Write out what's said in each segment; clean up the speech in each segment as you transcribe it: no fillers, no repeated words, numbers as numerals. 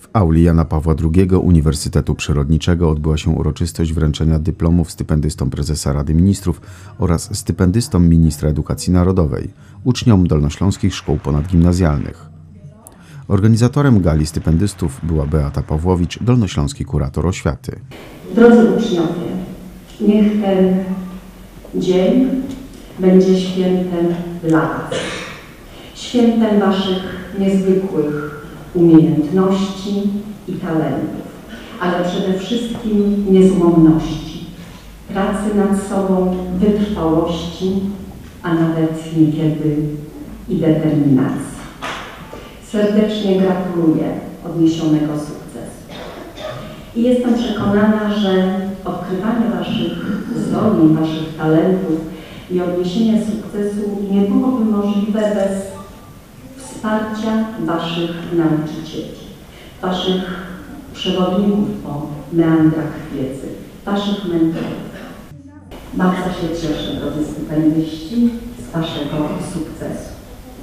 auli Jana Pawła II Uniwersytetu Przyrodniczego odbyła się uroczystość wręczenia dyplomów stypendystom prezesa Rady Ministrów oraz stypendystom ministra edukacji narodowej, uczniom dolnośląskich szkół ponadgimnazjalnych. Organizatorem gali stypendystów była Beata Pawłowicz, dolnośląski kurator oświaty. Drodzy uczniowie, niech ten dzień będzie świętem dla Was, świętem Waszych niezwykłych umiejętności i talentów, ale przede wszystkim niezłomności, pracy nad sobą, wytrwałości, a nawet niekiedy i determinacji. Serdecznie gratuluję odniesionego sukcesu i jestem przekonana, że odkrywanie Waszych zdolności, Waszych talentów i odniesienie sukcesu nie byłoby możliwe bez wsparcia Waszych nauczycieli, Waszych przewodników po meandrach wiedzy, Waszych mentorów. Bardzo się cieszę, drodzy stypendyści, z Waszego sukcesu.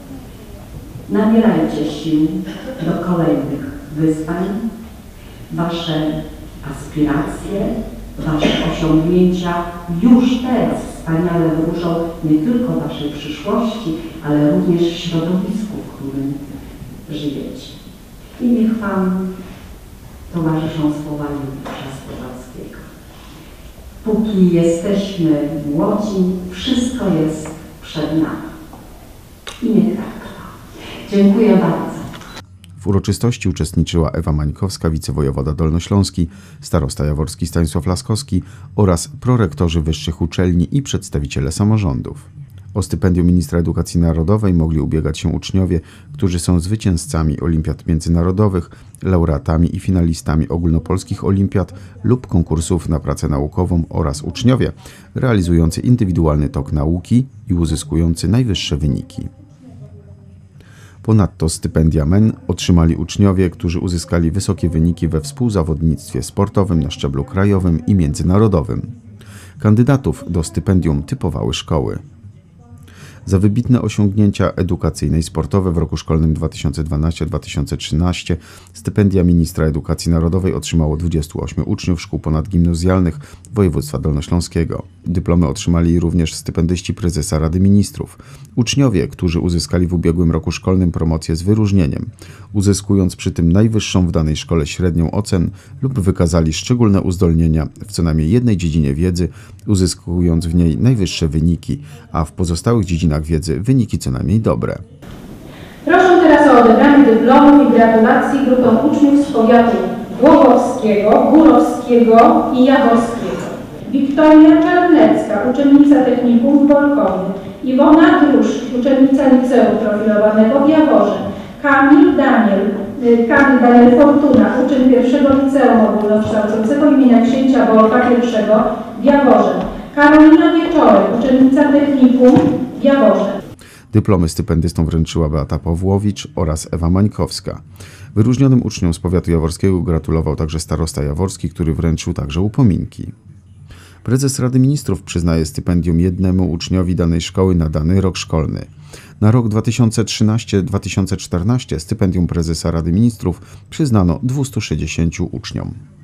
Nabierajcie sił do kolejnych wyzwań. Wasze aspiracje, Wasze osiągnięcia już teraz wspaniale wróżą nie tylko Waszej przyszłości, ale również w środowisku, w którym żyjecie. I niech Wam towarzyszą słowa Juliusza Słowackiego. Póki jesteśmy młodzi, wszystko jest przed nami. I niech tak trwa. Dziękuję bardzo. W uroczystości uczestniczyła Ewa Mańkowska, wicewojewoda dolnośląski, starosta jaworski Stanisław Laskowski oraz prorektorzy wyższych uczelni i przedstawiciele samorządów. O stypendium ministra edukacji narodowej mogli ubiegać się uczniowie, którzy są zwycięzcami olimpiad międzynarodowych, laureatami i finalistami ogólnopolskich olimpiad lub konkursów na pracę naukową oraz uczniowie realizujący indywidualny tok nauki i uzyskujący najwyższe wyniki. Ponadto stypendia MEN otrzymali uczniowie, którzy uzyskali wysokie wyniki we współzawodnictwie sportowym na szczeblu krajowym i międzynarodowym. Kandydatów do stypendium typowały szkoły. Za wybitne osiągnięcia edukacyjne i sportowe w roku szkolnym 2012-2013 stypendia ministra edukacji narodowej otrzymało 28 uczniów szkół ponadgimnazjalnych województwa dolnośląskiego. Dyplomy otrzymali również stypendyści prezesa Rady Ministrów. Uczniowie, którzy uzyskali w ubiegłym roku szkolnym promocję z wyróżnieniem, uzyskując przy tym najwyższą w danej szkole średnią ocen lub wykazali szczególne uzdolnienia w co najmniej jednej dziedzinie wiedzy, uzyskując w niej najwyższe wyniki, a w pozostałych dziedzinach wiedzy wyniki co najmniej dobre. Proszę teraz o odebranie dyplomów i gratulacji grupom uczniów z powiatu Głogowskiego, Górowskiego i Jaworskiego. Wiktoria Czarnecka, uczennica technikum w Bolkowie. Iwona Druszcz, uczennica liceum profilowanego w Jaworze. Kamil Daniel Fortuna, uczeń pierwszego liceum ogólnokształcącego imienia księcia Bolka I w Jaworze. Karolina Wieczorek, uczennica technikum w Jaworze. Dyplomy stypendystom wręczyła Beata Pawłowicz oraz Ewa Mańkowska. Wyróżnionym uczniom z powiatu jaworskiego gratulował także starosta jaworski, który wręczył także upominki. Prezes Rady Ministrów przyznaje stypendium jednemu uczniowi danej szkoły na dany rok szkolny. Na rok 2013-2014 stypendium prezesa Rady Ministrów przyznano 260 uczniom.